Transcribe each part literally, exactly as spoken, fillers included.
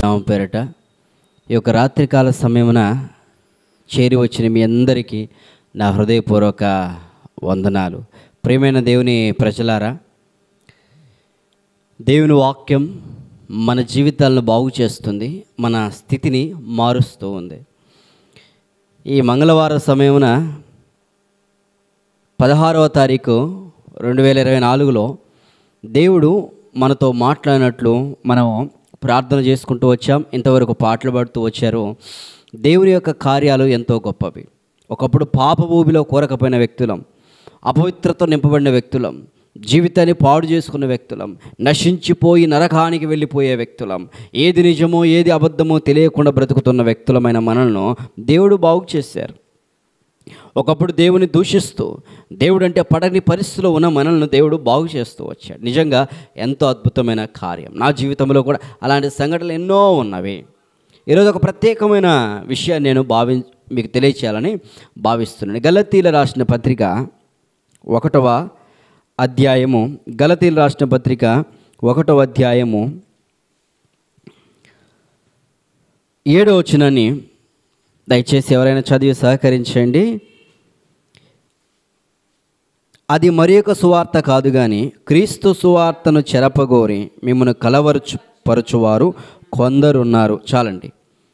నామ పేరట ఈ యొక్క రాత్రికాల సమయమున చేరి వచ్చిన మీ అందరికీ నా హృదయపూర్వక వందనాలు. ప్రియమైన దేవుని ప్రజలారా, దేవుని వాక్యం మన జీవితాలను బాగు చేస్తుంది, మన స్థితిని మారుస్తూ ఉంది. ఈ మంగళవారం సమయమున పదహారవ తారీఖు రెండు వేల ఇరవై నాలుగులో దేవుడు మనతో మాట్లాడినట్లు మనం ప్రార్థన చేసుకుంటూ వచ్చాం. ఇంతవరకు పాటలు పాడుతూ వచ్చారు. దేవుని యొక్క కార్యాలు ఎంతో గొప్పవి. ఒకప్పుడు పాప భూమిలో కోరకపోయిన వ్యక్తులం, అపవిత్రత నింపబడిన వ్యక్తులం, జీవితాన్ని పాడు చేసుకున్న వ్యక్తులం, నశించిపోయి నరకానికి వెళ్ళిపోయే వ్యక్తులం, ఏది నిజమో ఏది అబద్ధమో తెలియకుండా బ్రతుకుతున్న వ్యక్తులమైన మనల్ని దేవుడు బాగు చేశారు. ఒకప్పుడు దేవుని దూషిస్తూ దేవుడు అంటే పడని పరిస్థితిలో ఉన్న మనల్ని దేవుడు బాగు చేస్తూ వచ్చాడు. నిజంగా ఎంతో అద్భుతమైన కార్యం. నా జీవితంలో కూడా అలాంటి సంఘటనలు ఎన్నో ఉన్నవి. ఈరోజు ఒక ప్రత్యేకమైన విషయాన్ని నేను భావి మీకు తెలియచేయాలని భావిస్తున్నాను. గలతీల రాసిన పత్రిక ఒకటవ అధ్యాయము గలతీల రాసిన పత్రిక ఒకటవ అధ్యాయము ఏడో వచనాన్ని దయచేసి ఎవరైనా చదివి సహకరించండి. అది మరి ఒక సువార్త కాదు కానీ క్రీస్తు సువార్తను చెరపగోరి మిమ్మల్ని కలవరచు పరచువారు కొందరున్నారు. చాలండి.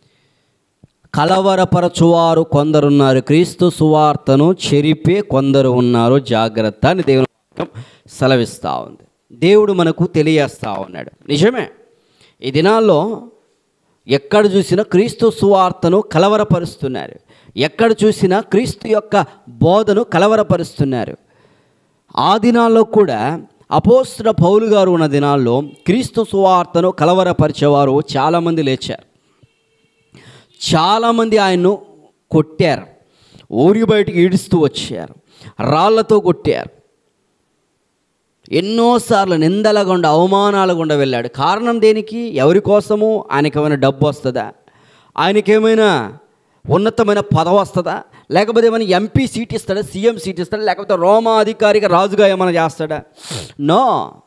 కలవరపరచువారు కొందరున్నారు, క్రీస్తు సువార్తను చెరిపే కొందరు ఉన్నారు, జాగ్రత్త అని దేవుని వాక్యం సెలవిస్తూ ఉంది. దేవుడు మనకు తెలియజేస్తూ ఉన్నాడు. నిజమే, ఈ దినాల్లో ఎక్కడ చూసినా క్రీస్తు సువార్తను కలవరపరుస్తున్నారు. ఎక్కడ చూసినా క్రీస్తు యొక్క బోధను కలవరపరుస్తున్నారు. ఆ దినాల్లో కూడా అపోస్తలుడైన పౌలు గారు ఉన్న దినాల్లో క్రీస్తు సువార్తను కలవరపరిచేవారు చాలామంది లేచారు. చాలామంది ఆయన్ను కొట్టారు, ఊరి బయటికి ఈడుస్తూ వచ్చారు, రాళ్లతో కొట్టారు. ఎన్నోసార్లు నిందల గుండా అవమానాల గుండా వెళ్ళాడు. కారణం దేనికి? ఎవరి కోసము? ఆయనకేమైనా డబ్బు వస్తుందా? ఆయనకేమైనా ఉన్నతమైన పదవి వస్తుందా? లేకపోతే ఏమైనా ఎంపీ సీట్ ఇస్తాడా? సీఎం సీట్ ఇస్తాడా? లేకపోతే రోమా అధికారిగా రాజుగా ఏమైనా చేస్తాడా? No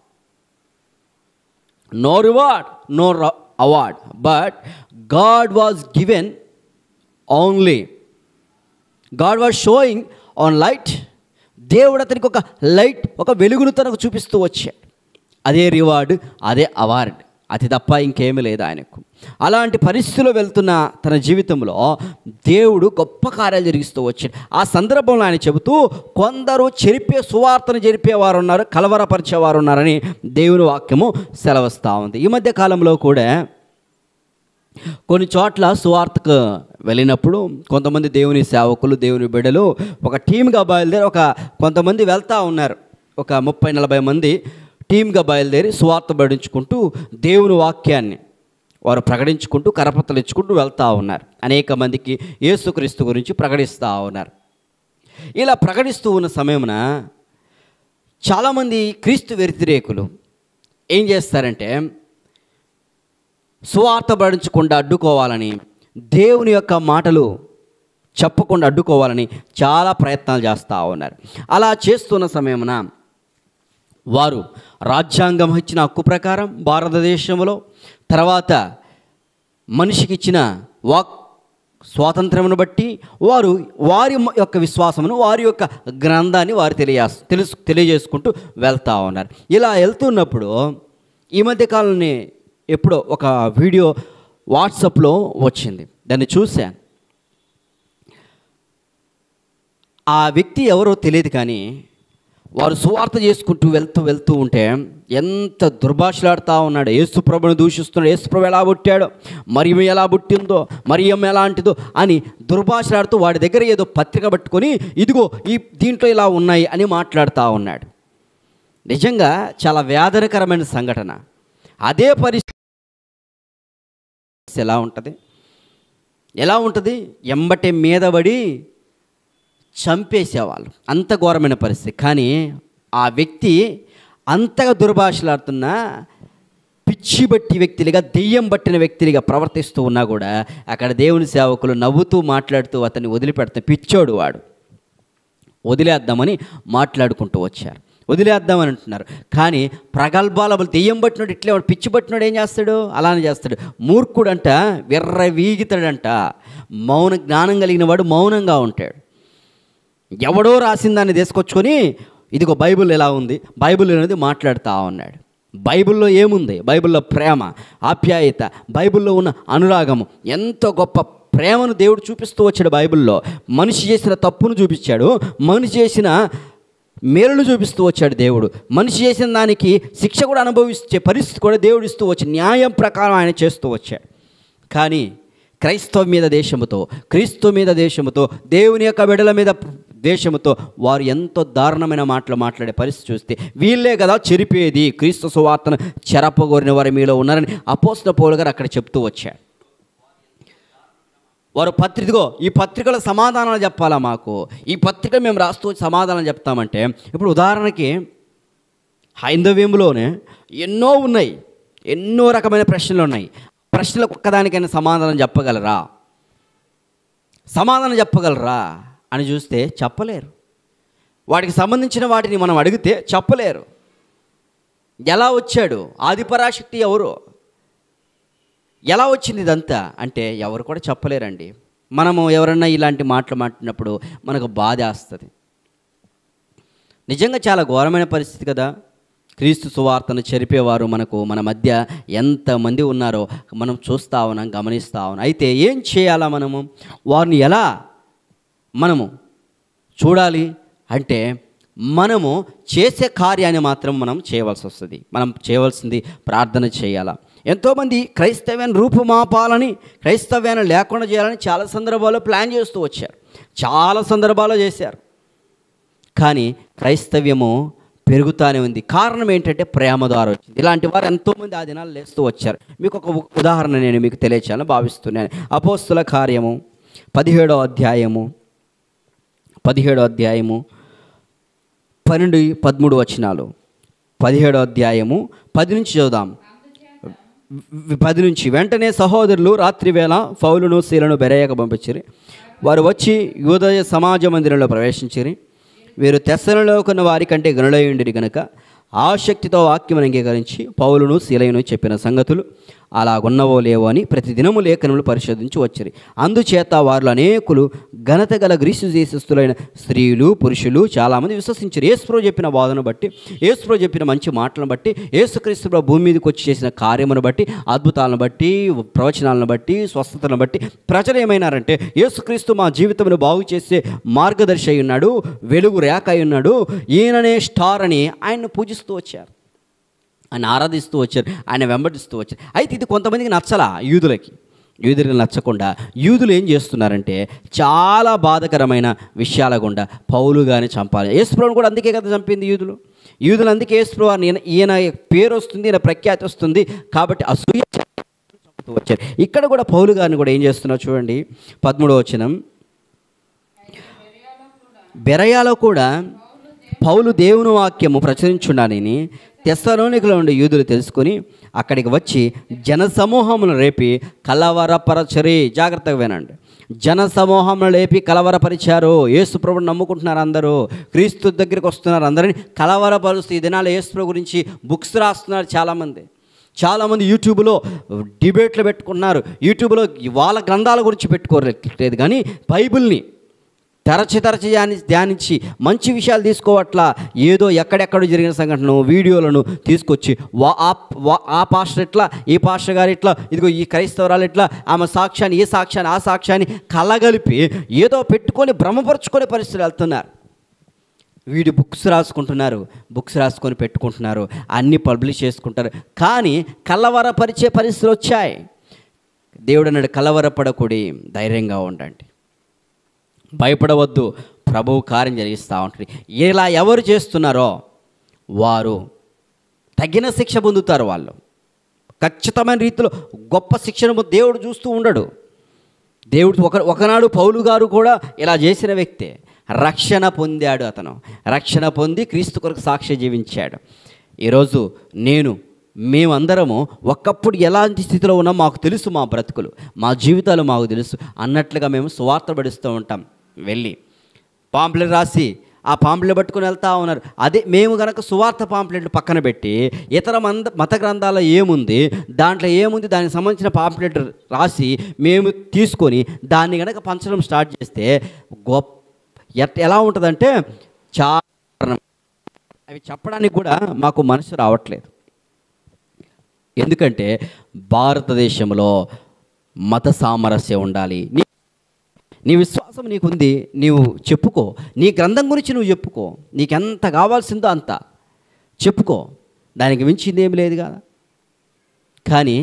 no reward, no award, but God was given only, God was showing on light. దేవుడు అతనికి ఒక లైట్, ఒక వెలుగును తనకు చూపిస్తూ వచ్చాడు. అదే రివార్డు, అదే అవార్డు, అది తప్ప ఇంకేమీ లేదు ఆయనకు. అలాంటి పరిస్థితిలో వెళ్తున్న తన జీవితంలో దేవుడు గొప్ప కార్యాలు జరిగిస్తూ వచ్చాడు. ఆ సందర్భంలో ఆయన చెబుతూ కొందరు చెరిపే సువార్తను జరిపేవారు ఉన్నారు, కలవరపరిచేవారు ఉన్నారని దేవుని వాక్యము సెలవిస్తూ ఉంది. ఈ మధ్య కాలంలో కూడా కొన్ని చోట్ల సువార్తకు వెళ్ళినప్పుడు కొంతమంది దేవుని సేవకులు, దేవుని బిడ్డలు ఒక టీమ్గా బయలుదేరి ఒక కొంతమంది వెళ్తూ ఉన్నారు. ఒక ముప్పై నలభై మంది టీమ్గా బయలుదేరి సువార్త పడించుకుంటూ దేవుని వాక్యాన్ని వారు ప్రకటించుకుంటూ కరపత్రలు ఇచ్చుకుంటూ వెళ్తూ ఉన్నారు. అనేక మందికి యేసుక్రీస్తు గురించి ప్రకటిస్తూ ఉన్నారు. ఇలా ప్రకటిస్తూ ఉన్న సమయమున చాలామంది క్రీస్తు వ్యతిరేకులు ఏం చేస్తారంటే సువార్త పడించకుండా అడ్డుకోవాలని, దేవుని యొక్క మాటలు చెప్పకుండా అడ్డుకోవాలని చాలా ప్రయత్నాలు చేస్తూ ఉన్నారు. అలా చేస్తున్న సమయమున వారు రాజ్యాంగం ఇచ్చిన హక్కు ప్రకారం భారతదేశంలో, తర్వాత మనిషికి ఇచ్చిన వాక్ స్వాతంత్రమును బట్టి వారు వారి యొక్క విశ్వాసమును, వారి యొక్క గ్రంథాన్ని వారు తెలియ తెలుసు తెలియజేసుకుంటూ వెళ్తూ ఉన్నారు. ఇలా వెళ్తున్నప్పుడు ఈ మధ్యకాలంలో ఎప్పుడో ఒక వీడియో వాట్సాప్లో వచ్చింది, దాన్ని చూశాను. ఆ వ్యక్తి ఎవరో తెలియదు కానీ వారు సువార్త చేసుకుంటూ వెళ్తూ వెళ్తూ ఉంటే ఎంత దుర్భాషలాడుతూ ఉన్నాడు. యేసుప్రభుని దూషిస్తున్నాడు. యేసుప్రభు ఎలా పుట్టాడో, మరియం ఎలా పుట్టిందో, మరియం ఎలాంటిదో అని దుర్భాషలాడుతూ వాడి దగ్గర ఏదో పత్రిక పట్టుకొని ఇదిగో ఈ దీంట్లో ఇలా ఉన్నాయి అని మాట్లాడుతూ ఉన్నాడు. నిజంగా చాలా వేదనకరమైన సంఘటన. అదే పరిస్థితి ఎలా ఉంటుంది ఎలా ఉంటుంది ఎంబటే మీద పడి చంపేసేవాళ్ళు. అంత ఘోరమైన పరిస్థితి. కానీ ఆ వ్యక్తి అంతగా దుర్భాషలాడుతున్నా, పిచ్చి బట్టి వ్యక్తులుగా, దెయ్యం పట్టిన వ్యక్తులుగా ప్రవర్తిస్తూ ఉన్నా కూడా అక్కడ దేవుని సేవకులు నవ్వుతూ మాట్లాడుతూ అతన్ని వదిలిపెడతారు. పిచ్చోడు వాడు, వదిలేద్దామని మాట్లాడుకుంటూ వచ్చారు. వదిలేద్దామని అంటున్నారు. కానీ ప్రగల్భాల దెయ్యం పట్టినోడు ఇట్లే పిచ్చి పట్టినోడు ఏం చేస్తాడు? అలానే చేస్తాడు. మూర్ఖుడంట విర్ర వీగితాడంట. మౌన జ్ఞానం కలిగిన వాడు మౌనంగా ఉంటాడు. ఎవడో రాసిన దాన్ని తీసుకొచ్చుకొని ఇదిగో బైబిల్ ఎలా ఉంది, బైబిల్ అనేది మాట్లాడుతూ ఉన్నాడు. బైబిల్లో ఏముంది? బైబిల్లో ప్రేమ, ఆప్యాయత, బైబిల్లో ఉన్న అనురాగము, ఎంతో గొప్ప ప్రేమను దేవుడు చూపిస్తూ వచ్చాడు. బైబిల్లో మనిషి చేసిన తప్పును చూపించాడు, మనిషి చేసిన మేలును చూపిస్తూ వచ్చాడు దేవుడు. మనిషి చేసిన దానికి శిక్ష కూడా అనుభవించే పరిస్థితి కూడా దేవుడు ఇస్తూ వచ్చి న్యాయం ప్రకారం ఆయన చేస్తూ వచ్చాడు. కానీ క్రైస్తవ మీద దేశముతో, క్రీస్తు మీద దేశముతో, దేవుని యొక్క బిడ్డల మీద దేశముతో వారు ఎంతో దారుణమైన మాటలు మాట్లాడే పరిస్థితి చూస్తే వీళ్ళే కదా చెరిపేది, క్రీస్తు సువార్తను చెరపగోరిన వారు మీలో ఉన్నారని అపోస్తలుడైన పౌలు గారు అక్కడ చెప్తూ వచ్చాడు. వారు పత్రికో ఈ పత్రికల సమాధానాలు చెప్పాలా మాకు, ఈ పత్రిక మేము రాస్తూ సమాధానం చెప్తామంటే, ఇప్పుడు ఉదాహరణకి హైందవ్యంలోనే ఎన్నో ఉన్నాయి, ఎన్నో రకమైన ప్రశ్నలు ఉన్నాయి. ప్రశ్నలకు ఒక్కదానికైనా సమాధానం చెప్పగలరా, సమాధానం చెప్పగలరా అని చూస్తే చెప్పలేరు. వాటికి సంబంధించిన వాటిని మనం అడిగితే చెప్పలేరు. ఎలా వచ్చాడు, ఆదిపరాశక్తి ఎవరు, ఎలా వచ్చింది ఇదంతా అంటే ఎవరు కూడా చెప్పలేరండి. మనము ఎవరన్నా ఇలాంటి మాటలు మాట్లాడినప్పుడు మనకు బాధ వేస్తుంది. నిజంగా చాలా ఘోరమైన పరిస్థితి కదా. క్రీస్తు సువార్తను చెరిపేవారు మనకు మన మధ్య ఎంతమంది ఉన్నారో మనం చూస్తూ ఉన్నాం, గమనిస్తూ ఉన్నాం. అయితే ఏం చేయాలా మనము, వారిని ఎలా మనము చూడాలి అంటే మనము చేసే కార్యాన్ని మాత్రం మనం చేయవలసి వస్తుంది. మనం చేయవలసింది ప్రార్థన చేయాలా. ఎంతోమంది క్రైస్తవ్యాన్ని రూపుమాపాలని, క్రైస్తవ్యాన్ని లేకుండా చేయాలని చాలా సందర్భాల్లో ప్లాన్ చేస్తూ వచ్చారు, చాలా సందర్భాల్లో చేశారు. కానీ క్రైస్తవ్యము పెరుగుతూనే ఉంది. కారణం ఏంటంటే ప్రేమ ద్వారా వచ్చింది. ఇలాంటి వారు ఎంతోమంది ఆ దినాలు లేస్తూ వచ్చారు. మీకు ఒక ఉదాహరణ నేను మీకు తెలియచేయాలని భావిస్తున్నాను. అపోస్తుల కార్యము పదిహేడో అధ్యాయము పదిహేడో అధ్యాయము పన్నెండు పదమూడు వచనాలు. పదిహేడో అధ్యాయము పది నుంచి చదువుదాం. పది నుంచి వెంటనే సహోదరులు రాత్రి వేళ పౌలును సీలను బెరయకు పంపించిరి. వారు వచ్చి యూదయ సమాజ మందిరంలో ప్రవేశించిరి. వీరు తెస్సలోనికొన్న వారి కంటే గనులయుండిరి గనుక ఆసక్తితో వాక్యమును అంగీకరించి పౌలును సీలయును చెప్పిన సంగతులు అలాగున్నవో లేవో అని ప్రతిదినము లేఖనములు పరిశోధించి వచ్చిరి. అందుచేత వారిలో అనేకులు ఘనత గల గ్రీసు దేశస్థులైన స్త్రీలు పురుషులు చాలామంది విశ్వసించారు. యేసుప్రభువు చెప్పిన బోధను బట్టి, యేసుప్రభువు చెప్పిన మంచి మాటలను బట్టి, యేసుక్రీస్తు ప్రభు భూమి మీదకి వచ్చి చేసిన కార్యమును బట్టి, అద్భుతాలను బట్టి, ప్రవచనాలను బట్టి, స్వస్థతలను బట్టి ప్రజలు ఏమైనారంటే యేసుక్రీస్తు మా జీవితమును బాగు చేసే మార్గదర్శి అయి ఉన్నాడు, వెలుగు రేఖ అయి ఉన్నాడు, ఈయననే స్టార్ అని ఆయన్ను పూజిస్తూ వచ్చారు, ఆయన ఆరాధిస్తూ వచ్చారు, ఆయన వెంబడిస్తూ వచ్చారు. అయితే ఇది కొంతమందికి నచ్చలా, యూదులకి యూదులకు నచ్చకుండా యూదులు ఏం చేస్తున్నారంటే చాలా బాధకరమైన విషయాల గుండా పౌలు గాని చంపాలి. యేసుప్రభువుని కూడా అందుకే కదా చంపింది యూదులు. యూదులు అందుకే యేసుప్రభువు ఈయన ఈయన పేరు వస్తుంది, ఈయన ప్రఖ్యాతి వస్తుంది కాబట్టి అసూయ చంపుతూ వచ్చారు. ఇక్కడ కూడా పౌలు గారిని కూడా ఏం చేస్తున్నారు చూడండి. పదమూడవ వచనం, బెరయాలో కూడా పౌలు దేవుని వాక్యము ప్రచురించుండాలని తెస్సలోనికలో ఉండే యూదులు తెలుసుకొని అక్కడికి వచ్చి జనసమూహమును రేపి కలవరపరచరి. జాగ్రత్తగా వినండి. జనసమూహమును లేపి కలవరపరిచారు. యేసుప్రభుని నమ్ముకుంటున్నారు అందరూ, క్రీస్తు దగ్గరికి వస్తున్నారు, అందరినీ కలవరపరుస్తూ ఈ దినాలు యేసుప్రభు గురించి బుక్స్ రాస్తున్నారు చాలామంది. చాలామంది యూట్యూబ్లో డిబేట్లు పెట్టుకుంటున్నారు. యూట్యూబ్లో వాళ్ళ గ్రంథాల గురించి పెట్టుకోలేదు కానీ బైబిల్ని తరచి తరచి ధ్యాని ధ్యానించి మంచి విషయాలు తీసుకోవట్లా, ఏదో ఎక్కడెక్కడ జరిగిన సంఘటనను వీడియోలను తీసుకొచ్చి వా ఆ పాస్టర్ ఇట్లా, ఈ పాస్టర్ గారు ఇట్లా, ఇదిగో ఈ క్రైస్తవరాలు ఇట్లా, ఆమె సాక్ష్యాన్ని, ఈ సాక్ష్యాన్ని, ఆ సాక్ష్యాన్ని కలగలిపి ఏదో పెట్టుకొని భ్రమపరుచుకునే పరిస్థితులు వెళ్తున్నారు. వీడి బుక్స్ రాసుకుంటున్నారు, బుక్స్ రాసుకొని పెట్టుకుంటున్నారు, అన్నీ పబ్లిష్ చేసుకుంటారు. కానీ కలవరపరిచే పరిస్థితులు వచ్చాయి. దేవుడు అన్నాడు, కలవరపడకూడి, ధైర్యంగా ఉండండి, భయపడవద్దు, ప్రభువు కార్యం జరిగిస్తూ ఉంటుంది. ఇలా ఎవరు చేస్తున్నారో వారు తగిన శిక్ష పొందుతారు. వాళ్ళు ఖచ్చితమైన రీతిలో గొప్ప శిక్షను దేవుడు చూస్తూ ఉండడు. దేవుడు ఒక ఒకనాడు పౌలు గారు కూడా ఇలా చేసిన వ్యక్తే. రక్షణ పొందాడు. అతను రక్షణ పొంది క్రీస్తు కొరకు సాక్ష్యం జీవించాడు. ఈరోజు నేను మేమందరము ఒకప్పుడు ఎలాంటి స్థితిలో ఉన్నాం మాకు తెలుసు, మా బ్రతుకులు, మా జీవితాలు మాకు తెలుసు అన్నట్లుగా మేము సువార్త పడిస్తూ ఉంటాం. వెళ్ళి పాంప్లెట్ రాసి ఆ పాంప్లెట్ పట్టుకుని వెళ్తూ ఉన్నారు. అదే మేము కనుక సువార్త పాంప్లెట్లు పక్కన పెట్టి ఇతర మంద మత గ్రంథాల్లో ఏముంది, దాంట్లో ఏముంది దానికి సంబంధించిన పాంప్లెట్ రాసి మేము తీసుకొని దాన్ని కనుక పంచడం స్టార్ట్ చేస్తే గొప్ప ఎట్ ఎలా ఉంటుందంటే చాలా అవి చెప్పడానికి కూడా మాకు మనసు రావట్లేదు. ఎందుకంటే భారతదేశంలో మత సామరస్యం ఉండాలి. నీ నీ విశ్వాసం నీకుంది, నీవు చెప్పుకో. నీ గ్రంథం గురించి నువ్వు చెప్పుకో. నీకెంత కావాల్సిందో అంత చెప్పుకో, దానికి మించింది ఏమి లేదు కదా. కానీ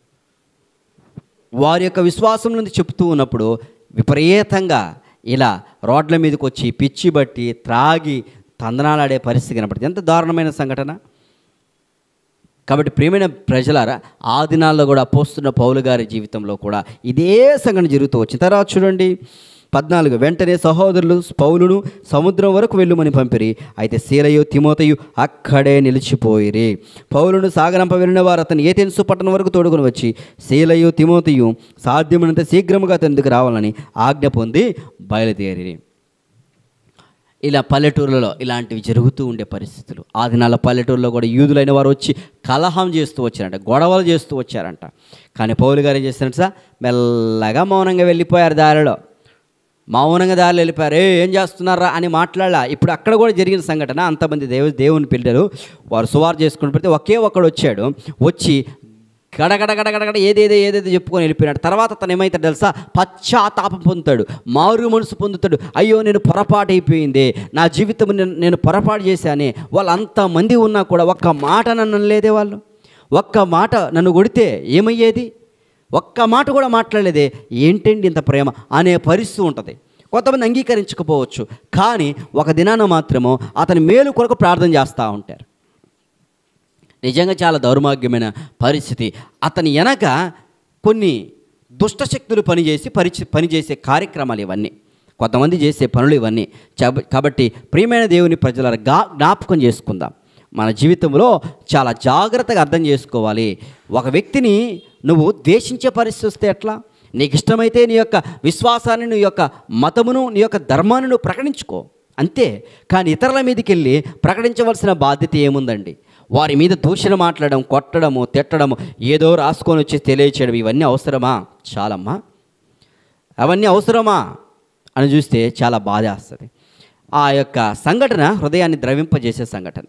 వారి యొక్క విశ్వాసం నుండి చెప్తూ ఉన్నప్పుడు విపరీతంగా ఇలా రోడ్ల మీదకి వచ్చి పిచ్చి బట్టి త్రాగి తందనాలాడే పరిస్థితి కనపడుతుంది. ఎంత దారుణమైన సంఘటన. కాబట్టి ప్రియమైన ప్రజలారా, ఆ దినాల్లో కూడా అపోస్తున్న పౌలు గారి జీవితంలో కూడా ఇదే సంఘటన జరుగుతూ వచ్చింది. తర్వాత చూడండి పద్నాలుగు, వెంటనే సహోదరులు పౌలును సముద్రం వరకు వెళ్ళుమని పంపిరి. అయితే శీలయు తిమోతయు అక్కడే నిలిచిపోయిరి. పౌలును సాగరంప వెళ్ళిన వారు అతను ఏథెన్సు పట్టణం వరకు తోడుకొని వచ్చి శీలయు తిమోతయు సాధ్యమైనంత శీఘ్రముగా అతని దగ్గర రావాలని ఆజ్ఞ పొంది బయలుదేరి. ఇలా పల్లెటూరులలో ఇలాంటివి జరుగుతూ ఉండే పరిస్థితులు. ఆ దినాల పల్లెటూరులో కూడా యూదులైన వారు వచ్చి కలహం చేస్తూ వచ్చారంట, గొడవలు చేస్తూ వచ్చారంట. కానీ పౌలు గారు ఏం చేస్తారంట సార్, మెల్లగా మౌనంగా వెళ్ళిపోయారు. దారిలో మౌనంగా దారిలో వెళ్ళిపోయారు. ఏ ఏం చేస్తున్నారా అని మాట్లాడాల. ఇప్పుడు అక్కడ కూడా జరిగిన సంఘటన, అంతమంది దేవు దేవుని పిల్లలు వారు సువార్త చేసుకుని పెడితే ఒకే ఒక్కడు వచ్చాడు. వచ్చి గడగడ గడగడగడ ఏదేదో ఏదేదో చెప్పుకొని వెళ్ళిపోయినాడు. తర్వాత తను ఏమవుతాడు తెలుసా, పశ్చాత్తాపం పొందుతాడు, మారు మనసు పొందుతాడు. అయ్యో నేను పొరపాటు అయిపోయింది, నా జీవితం నేను నేను పొరపాటు చేశానే. వాళ్ళు అంతమంది ఉన్నా కూడా ఒక్క మాట నన్ను లేదే, వాళ్ళు ఒక్క మాట నన్ను కొడితే ఏమయ్యేది, ఒక్క మాట కూడా మాట్లాడలేదే, ఏంటండి ఇంత ప్రేమ అనే పరిస్థితి ఉంటుంది. కొంతమంది అంగీకరించకపోవచ్చు, కానీ ఒక దినాన మాత్రము అతని మేలు కొరకు ప్రార్థన చేస్తూ ఉంటారు. నిజంగా చాలా దౌర్భాగ్యమైన పరిస్థితి. అతని వెనక కొన్ని దుష్టశక్తులు పనిచేసి పరిచి పనిచేసే కార్యక్రమాలు ఇవన్నీ, కొంతమంది చేసే పనులు ఇవన్నీ. కాబట్టి ప్రియమైన దేవుని ప్రజల గా జ్ఞాపకం చేసుకుందాం. మన జీవితంలో చాలా జాగ్రత్తగా అర్థం చేసుకోవాలి. ఒక వ్యక్తిని నువ్వు ద్వేషించే పరిస్థితి వస్తే ఎట్లా? నీకు ఇష్టమైతే నీ యొక్క విశ్వాసాన్ని, నీ యొక్క మతమును, నీ యొక్క ధర్మాన్ని నువ్వు ప్రకటించుకో అంతే. కానీ ఇతరుల మీదకి వెళ్ళి ప్రకటించవలసిన బాధ్యత ఏముందండి? వారి మీద దూషణ మాట్లాడడం, కొట్టడము, తిట్టడము, ఏదో రాసుకొని వచ్చి తెలియచేయడం, ఇవన్నీ అవసరమా? చాలమ్మా, అవన్నీ అవసరమా అని చూస్తే చాలా బాధ వస్తుంది. ఆ యొక్క సంఘటన హృదయాన్ని ద్రవింపజేసే సంఘటన.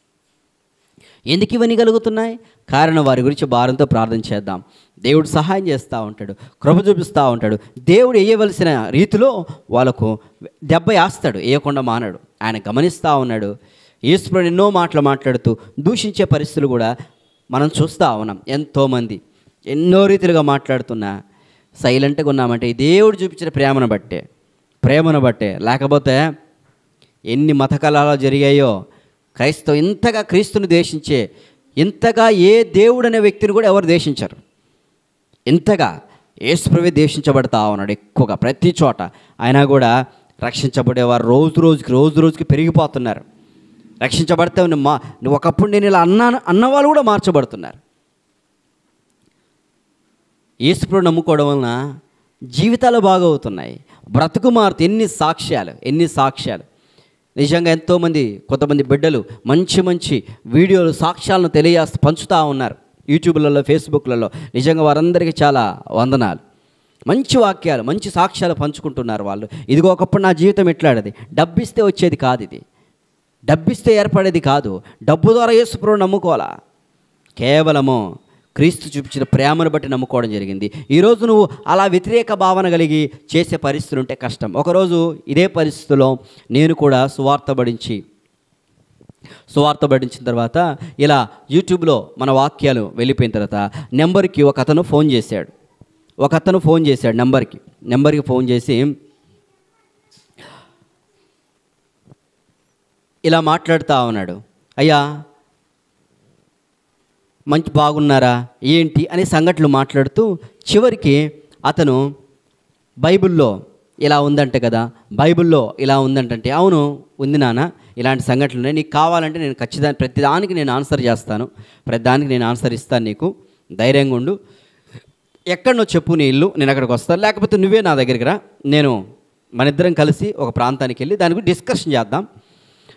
ఎందుకు ఇవన్నీ కలుగుతున్నాయి? కారణం వారి గురించి భారంతో ప్రార్థన చేద్దాం. దేవుడు సహాయం చేస్తూ ఉంటాడు, కృప చూపిస్తూ ఉంటాడు. దేవుడు వేయవలసిన రీతిలో వాళ్ళకు దెబ్బ వేస్తాడు, వేయకుండా మానడు. ఆయన గమనిస్తూ ఉన్నాడు. యేసుప్రభువు ఎన్నో మాటలు మాట్లాడుతూ దూషించే పరిస్థితులు కూడా మనం చూస్తూ ఉన్నాం. ఎంతోమంది ఎన్నో రీతిలుగా మాట్లాడుతున్నా సైలెంట్గా ఉన్నామంటే ఈ దేవుడు చూపించిన ప్రేమను బట్టే, ప్రేమను బట్టే. లేకపోతే ఎన్ని మత కలహాలు జరిగాయో, క్రైస్తవ ఇంతగా క్రీస్తుని ద్వేషించే, ఇంతగా ఏ దేవుడు అనే వ్యక్తిని కూడా ఎవరు ద్వేషించరు. ఇంతగా యేసుప్రభువే ద్వేషించబడతా ఉన్నాడు ఎక్కువగా ప్రతి చోట. అయినా కూడా రక్షించబడేవారు రోజు రోజుకి రోజు రోజుకి పెరిగిపోతున్నారు. రక్షించబడితే మా ఒకప్పుడు నేను ఇలా అన్నాను అన్నవాళ్ళు కూడా మార్చబడుతున్నారు. యేసుప్రభువుని నమ్ముకోవడం వలన జీవితాలు బాగవుతున్నాయి, బ్రతుకు మారుతూ. ఎన్ని సాక్ష్యాలు, ఎన్ని సాక్ష్యాలు. నిజంగా ఎంతోమంది, కొంతమంది బిడ్డలు మంచి మంచి వీడియోలు, సాక్ష్యాలను తెలియజేస్తూ పంచుతూ ఉన్నారు యూట్యూబ్లలో, ఫేస్బుక్లలో. నిజంగా వారందరికీ చాలా వందనాలు. మంచి వాక్యాలు, మంచి సాక్ష్యాలు పంచుకుంటున్నారు వాళ్ళు. ఇదిగో ఒకప్పుడు నా జీవితం ఎట్లాడేది, డబ్బిస్తే వచ్చేది కాదు, ఇది డబ్బిస్తే ఏర్పడేది కాదు. డబ్బు ద్వారా యేసుప్రభువుని నమ్ముకోవాలా, కేవలము క్రీస్తు చూపించిన ప్రేమను బట్టి నమ్ముకోవడం జరిగింది. ఈరోజు నువ్వు అలా వ్యతిరేక భావన కలిగి చేసే పరిస్థితులు ఉంటే కష్టం. ఒకరోజు ఇదే పరిస్థితిలో నేను కూడా సువార్త బడించి సువార్త బడించిన తర్వాత ఇలా యూట్యూబ్లో మన వాక్యాలు వెళ్ళిపోయిన తర్వాత నెంబర్కి ఒక అతను ఫోన్ చేశాడు. ఒక అతను ఫోన్ చేశాడు నెంబర్కి నెంబర్కి ఫోన్ చేసి ఇలా మాట్లాడుతూ ఉన్నాడు. అయ్యా మంచి బాగున్నారా ఏంటి అనే సంఘటనలు మాట్లాడుతూ చివరికి అతను బైబిల్లో ఇలా ఉందంటే కదా, బైబిల్లో ఇలా ఉందంటే, అవును ఉంది నాన్న, ఇలాంటి సంఘటనలు ఉన్నాయి, నీకు కావాలంటే నేను ఖచ్చితంగా ప్రతిదానికి నేను ఆన్సర్ చేస్తాను, ప్రతిదానికి నేను ఆన్సర్ ఇస్తాను, నీకు ధైర్యంగా ఉండు, ఎక్కడనో చెప్పు నీ ఇల్లు, నేను అక్కడికి వస్తాను, లేకపోతే నువ్వే నా దగ్గరికి రా, నేను మన ఇద్దరం కలిసి ఒక ప్రాంతానికి వెళ్ళి దాని గురించి డిస్కషన్ చేద్దాం,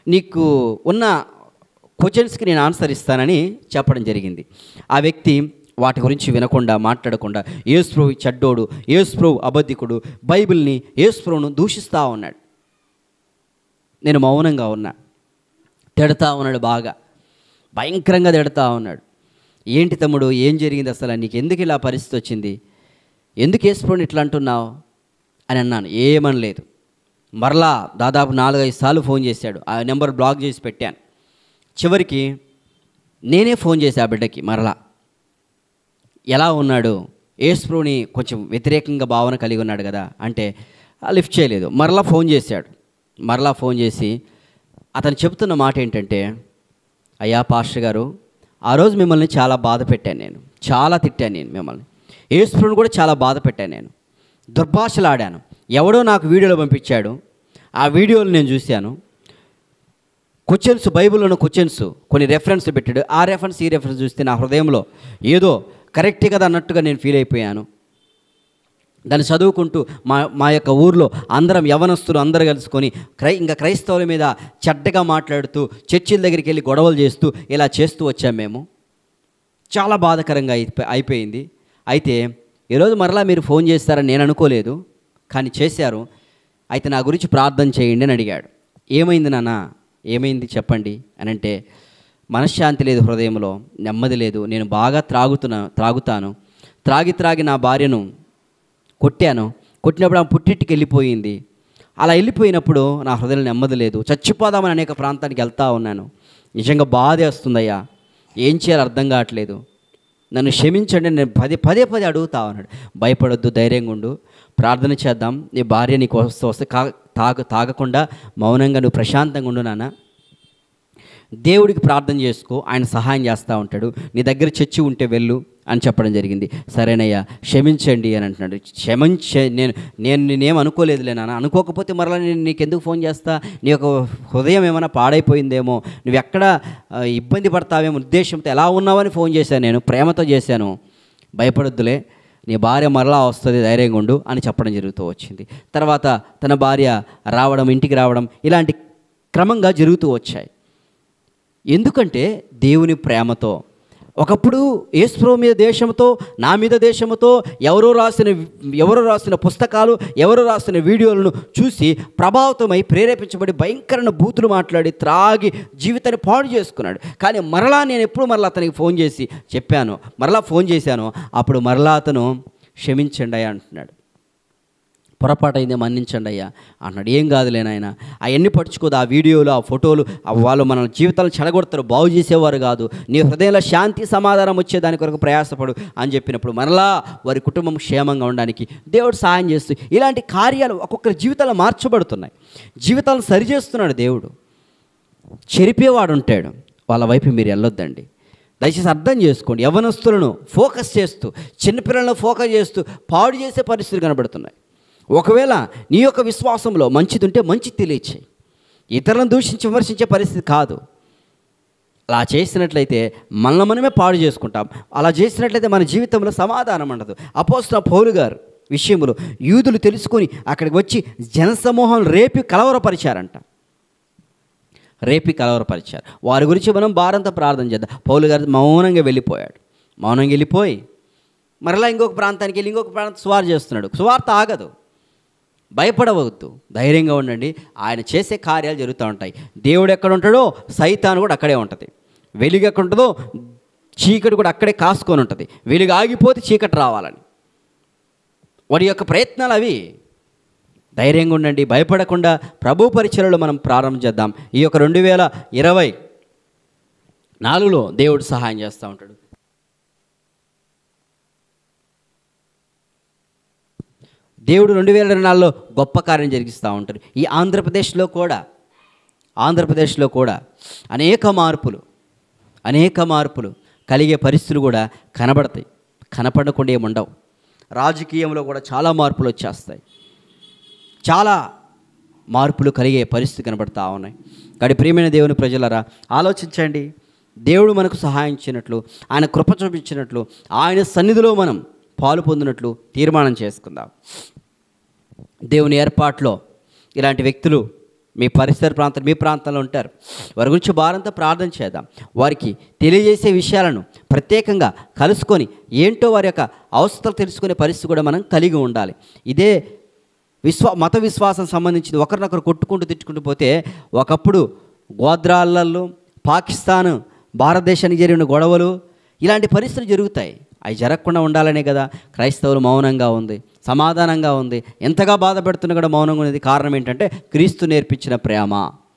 నీకు ఉన్న క్వశ్చన్స్కి నేను ఆన్సర్ ఇస్తానని చెప్పడం జరిగింది. ఆ వ్యక్తి వాటి గురించి వినకుండా మాట్లాడకుండా యేసు ప్రభు చెడ్డోడు, యేసు ప్రభు అబద్ధికుడు, బైబిల్ని యేసు ప్రభువును దూషిస్తూ ఉన్నాడు. నేను మౌనంగా ఉన్నా. తిడతా ఉన్నాడు, బాగా భయంకరంగా తిడతా ఉన్నాడు. ఏంటి తమ్ముడు, ఏం జరిగింది అసలు, నీకు ఎందుకు ఇలా పరిస్థితి వచ్చింది, ఎందుకు యేసు ప్రభువుని ఇట్లా అంటున్నావు అని అన్నాను. ఏమనలేదు. మరలా దాదాపు నాలుగైదు సార్లు ఫోన్ చేశాడు. ఆ నెంబర్ బ్లాక్ చేసి పెట్టాను. చివరికి నేనే ఫోన్ చేశా ఆ బిడ్డకి. మరలా ఎలా ఉన్నాడు, యేసు ప్రభువుని కొంచెం వ్యతిరేకంగా భావన కలిగి ఉన్నాడు కదా అంటే లిఫ్ట్ చేయలేదు. మరలా ఫోన్ చేశాడు. మరలా ఫోన్ చేసి అతను చెప్తున్న మాట ఏంటంటే, అయ్యా పాస్టర్ గారు, ఆ రోజు మిమ్మల్ని చాలా బాధ పెట్టాను, నేను చాలా తిట్టాను, నేను మిమ్మల్ని యేసు ప్రభువుని కూడా చాలా బాధ పెట్టాను, నేను దుర్భాషలాడాను. ఎవడో నాకు వీడియోలో పంపించాడు, ఆ వీడియోలు నేను చూశాను. క్వశ్చన్స్, బైబిల్లోని క్వశ్చన్స్ కొన్ని రెఫరెన్స్ పెట్టాడు. ఆ రెఫరెన్స్ ఈ రెఫరెన్స్ చూస్తే నా హృదయంలో ఏదో కరెక్టే కదా అన్నట్టుగా నేను ఫీల్ అయిపోయాను. దాన్ని చదువుకుంటూ మా మా యొక్క ఊర్లో అందరం యవనస్తులు అందరూ కలుసుకొని క్రై ఇంకా క్రైస్తవుల మీద చెడ్డగా మాట్లాడుతూ చర్చిల దగ్గరికి వెళ్ళి గొడవలు చేస్తూ ఇలా చేస్తూ వచ్చాము మేము. చాలా బాధాకరంగా అయిపో అయిపోయింది అయితే ఈరోజు మరలా మీరు ఫోన్ చేస్తారని నేను అనుకోలేదు, కానీ చేశారు. అయితే నా గురించి ప్రార్థన చేయండి అని అడిగాడు. ఏమైంది నాన్న, ఏమైంది చెప్పండి అని అంటే, మనశ్శాంతి లేదు, హృదయంలో నెమ్మది లేదు, నేను బాగా త్రాగుతున్నా త్రాగుతాను త్రాగి త్రాగి నా భార్యను కొట్టాను, కొట్టినప్పుడు ఆమె పుట్టింటికి వెళ్ళిపోయింది. అలా వెళ్ళిపోయినప్పుడు నా హృదయం నెమ్మది లేదు, చచ్చిపోదామని అనేక ప్రాంతానికి వెళ్తూ ఉన్నాను. నిజంగా బాధ వేస్తుందయ్యా, ఏం చేయాలో అర్థం కావట్లేదు, నన్ను క్షమించండి, నేను పదే పదే పదే అడుగుతా ఉన్నాడు. భయపడొద్దు, ధైర్యంగా ఉండు, ప్రార్థన చేద్దాం, నీ భార్య నీకు వస్తూ వస్తే కా తాగ తాగకుండా మౌనంగా నువ్వు ప్రశాంతంగా ఉండు నాన్న, దేవుడికి ప్రార్థన చేసుకో, ఆయన సహాయం చేస్తూ ఉంటాడు, నీ దగ్గర చర్చి ఉంటే వెళ్ళు అని చెప్పడం జరిగింది. సరేనయ్యా క్షమించండి అని అంటున్నాడు. క్షమించే నేను నేను నేనేం అనుకోలేదులే నాన్న, అనుకోకపోతే మరలా నేను నీకు ఎందుకు ఫోన్ చేస్తా, నీ యొక్క హృదయం ఏమైనా పాడైపోయిందేమో, నువ్వు ఎక్కడ ఇబ్బంది పడతావేమో ఉద్దేశంతో ఎలా ఉన్నావని ఫోన్ చేశాను, నేను ప్రేమతో చేశాను, భయపడొద్దులే, నీ భార్య మరలా వస్తుంది, ధైర్యంగా ఉండు అని చెప్పడం జరుగుతూ వచ్చింది. తర్వాత తన భార్య రావడం, ఇంటికి రావడం, ఇలాంటి క్రమంగా జరుగుతూ వచ్చాయి. ఎందుకంటే దేవుని ప్రేమతో. ఒకప్పుడు యేసు ప్రభువు మీద దేశంతో, నా మీద దేశంతో ఎవరో రాసిన ఎవరో రాసిన పుస్తకాలు, ఎవరో రాసిన వీడియోలను చూసి ప్రభావితమై ప్రేరేపించబడి భయంకరమైన బూతులు మాట్లాడి త్రాగి జీవితాన్ని పాడు చేసుకున్నాడు. కానీ మరలా నేను ఎప్పుడు మరలా అతనికి ఫోన్ చేసి చెప్పాను, మరలా ఫోన్ చేశాను, అప్పుడు మరలా అతను క్షమించండి అయ్యా అంటున్నాడు. పొరపాటు అయిందే మన్నించండి అయ్యా అన్నాడు. ఏం కాదులే నాయన, అవన్నీ పట్టుకోదు, ఆ వీడియోలు, ఆ ఫోటోలు, వాళ్ళు మన జీవితాలను చెడగొడతారు, బాగు చేసేవారు కాదు, నీ హృదయంలో శాంతి సమాధానం వచ్చేదాని కొరకు ప్రయాసపడు అని చెప్పినప్పుడు మరలా వారి కుటుంబం క్షేమంగా ఉండడానికి దేవుడు సహాయం చేస్తూ ఇలాంటి కార్యాలు ఒక్కొక్కరి జీవితాలు మార్చబడుతున్నాయి. జీవితాలను సరిచేస్తున్నాడు దేవుడు. చెరిపేవాడు ఉంటాడు, వాళ్ళ వైపు మీరు వెళ్ళొద్దండి. దయచేసి అర్థం చేసుకోండి. యవ్వనస్తులను ఫోకస్ చేస్తూ, చిన్నపిల్లలను ఫోకస్ చేస్తూ పాడు చేసే పరిస్థితులు కనబడుతున్నాయి. ఒకవేళ నీ యొక్క విశ్వాసంలో మంచిది ఉంటే మంచి తెలియచేయి, ఇతరులను దూషించి విమర్శించే పరిస్థితి కాదు. అలా చేసినట్లయితే మనల్ని మనమే పాడు చేసుకుంటాం. అలా చేసినట్లయితే మన జీవితంలో సమాధానం ఉండదు. అపోస్తలుడైన పౌలు గారు విషయంలో యూదులు తెలుసుకొని అక్కడికి వచ్చి జనసమూహం రేపి కలవరపరిచారంట. రేపి కలవరపరిచారు. వారి గురించి మనం భారంతో ప్రార్థన చేద్దాం. పౌలు గారు మౌనంగా వెళ్ళిపోయాడు. మౌనంగా వెళ్ళిపోయి మరలా ఇంకొక ప్రాంతానికి వెళ్ళి ఇంకొక ప్రాంతం సువార్త చేస్తున్నాడు. సువార్త ఆగదు. భయపడవద్దు, ధైర్యంగా ఉండండి. ఆయన చేసే కార్యాలు జరుగుతూ ఉంటాయి. దేవుడు ఎక్కడ ఉంటాడో సైతాను కూడా అక్కడే ఉంటుంది. వెలుగు ఎక్కడ ఉంటుందో చీకటి కూడా అక్కడే కాసుకొని ఉంటుంది. వెలుగు ఆగిపోతే చీకటి రావాలని వాడి యొక్క ప్రయత్నాలు అవి. ధైర్యంగా ఉండండి, భయపడకుండా ప్రభు పరిచర్యలో మనం ప్రారంభం చేద్దాం. ఈ యొక్క రెండు వేల ఇరవై నాలుగులో దేవుడు సహాయం చేస్తూ ఉంటాడు. దేవుడు రెండు వేల ఇరవై నాలుగులో గొప్ప కార్యం జరిగిస్తూ ఉంటారు. ఈ ఆంధ్రప్రదేశ్లో కూడా ఆంధ్రప్రదేశ్లో కూడా అనేక మార్పులు అనేక మార్పులు కలిగే పరిస్థితులు కూడా కనబడతాయి. కనపడకుండా ఏముండవు. రాజకీయంలో కూడా చాలా మార్పులు వచ్చేస్తాయి. చాలా మార్పులు కలిగే పరిస్థితి కనబడతా ఉన్నాయి. కానీ ప్రియమైన దేవుని ప్రజలరా, ఆలోచించండి. దేవుడు మనకు సహాయించినట్లు, ఆయన కృప చూపించినట్లు, ఆయన సన్నిధిలో మనం పాలు పొందినట్లు తీర్మానం చేసుకుందాం. దేవుని ఏర్పాట్లో ఇలాంటి వ్యక్తులు మీ పరిసర ప్రాంతం మీ ప్రాంతంలో ఉంటారు. వారి గురించి భారంతో ప్రార్థన చేద్దాం. వారికి తెలియజేసే విషయాలను ప్రత్యేకంగా కలుసుకొని ఏంటో వారి యొక్క అవసరాలు తెలుసుకునే పరిస్థితి కూడా మనం కలిగి ఉండాలి. ఇదే విశ్వా మత విశ్వాసం సంబంధించింది. ఒకరినొకరు కొట్టుకుంటూ తిట్టుకుంటూ పోతే ఒకప్పుడు గోత్రాలలో పాకిస్తాన్ భారతదేశానికి జరిగిన గొడవలు ఇలాంటి పరిస్థితులు జరుగుతాయి. అవి జరగకుండా ఉండాలనే కదా క్రైస్తవులు మౌనంగా ఉంది, సమాధానంగా ఉంది, ఎంతగా బాధ పెడుతున్నా కూడా మౌనంగా ఉన్నది. కారణం ఏంటంటే క్రీస్తు నేర్పించిన ప్రేమ.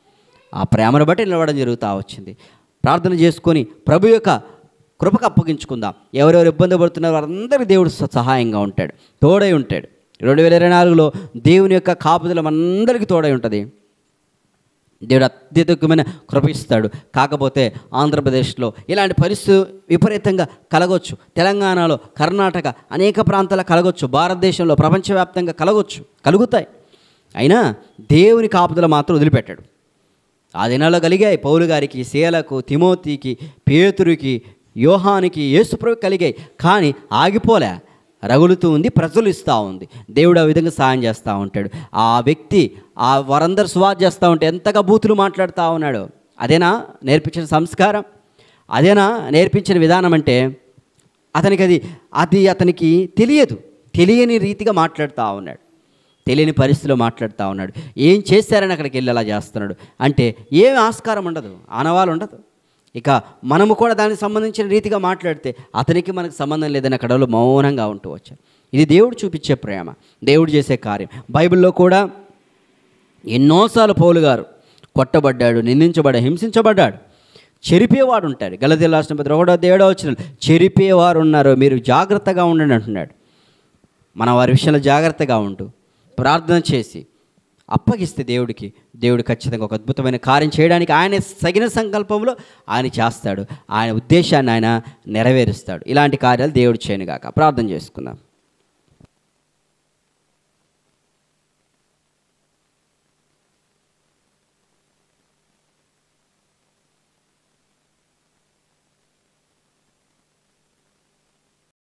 ఆ ప్రేమను బట్టి నిలవడం జరుగుతూ వచ్చింది. ప్రార్థన చేసుకొని ప్రభు యొక్క కృపకు అప్పగించుకుందాం. ఎవరెవరు ఇబ్బంది పడుతున్నారో వారందరికీ దేవుడు సహాయంగా ఉంటాడు, తోడై ఉంటాడు. రెండు వేల ఇరవై నాలుగులో దేవుని యొక్క కాపుదల మనందరికీ తోడై ఉంటుంది. దేవుడు అత్యధికమైన కృప ఇస్తాడు. కాకపోతే ఆంధ్రప్రదేశ్లో ఇలాంటి పరిస్థితి విపరీతంగా కలగొచ్చు, తెలంగాణలో, కర్ణాటక అనేక ప్రాంతాల్లో కలగొచ్చు, భారతదేశంలో ప్రపంచవ్యాప్తంగా కలగొచ్చు, కలుగుతాయి. అయినా దేవుని కాపుదల మాత్రం వదిలిపెట్టాడు. ఆ దినాల్లో కలిగాయి. పౌలు గారికి, శీలకు, తిమోతికి, పేతురుకి, యోహానికి, యేసుప్రభుకి కలిగాయి. కానీ ఆగిపోలే, రగులుతూ ఉంది, ప్రజ్వలిస్తూ ఉంది. దేవుడు ఆ విధంగా సాయం చేస్తూ ఉంటాడు. ఆ వ్యక్తి ఆ వారందరూ సువార్త చేస్తూ ఉంటే ఎంతగా బూతులు మాట్లాడుతూ ఉన్నాడు. అదేనా నేర్పించిన సంస్కారం? అదేనా నేర్పించిన విధానం? అంటే అతనికి అది అది అతనికి తెలియదు, తెలియని రీతిగా మాట్లాడుతూ ఉన్నాడు, తెలియని పరిస్థితిలో మాట్లాడుతూ ఉన్నాడు. ఏం చేశారని అక్కడికి వెళ్ళి అలా చేస్తున్నాడు అంటే ఏమి ఆస్కారం ఉండదు, ఆనవాలు ఉండదు. ఇక మనము కూడా దానికి సంబంధించిన రీతిగా మాట్లాడితే అతనికి మనకు సంబంధం లేదని అక్కడ మౌనంగా ఉంటూ వచ్చారు. ఇది దేవుడు చూపించే ప్రేమ, దేవుడు చేసే కార్యం. బైబిల్లో కూడా ఎన్నోసార్లు పౌలు గారు కొట్టబడ్డాడు, నిందించబడ్డాడు, హింసించబడ్డాడు. చెరిపేవాడు ఉంటాడు. గలతీయుల రాసిన పత్రిక ఒకటో ఏడో వచనం, చెరిపేవారు ఉన్నారు, మీరు జాగ్రత్తగా ఉండండి అంటున్నాడు. మన వారి విషయంలో జాగ్రత్తగా ఉంటూ ప్రార్థన చేసి అప్పగిస్తే దేవుడికి, దేవుడు ఖచ్చితంగా ఒక అద్భుతమైన కార్యం చేయడానికి ఆయన సగిన సంకల్పంలో ఆయన చేస్తాడు. ఆయన ఉద్దేశాన్ని ఆయన నెరవేరుస్తాడు. ఇలాంటి కార్యాలు దేవుడు చేయనుగాక. ప్రార్థన చేసుకుందాం.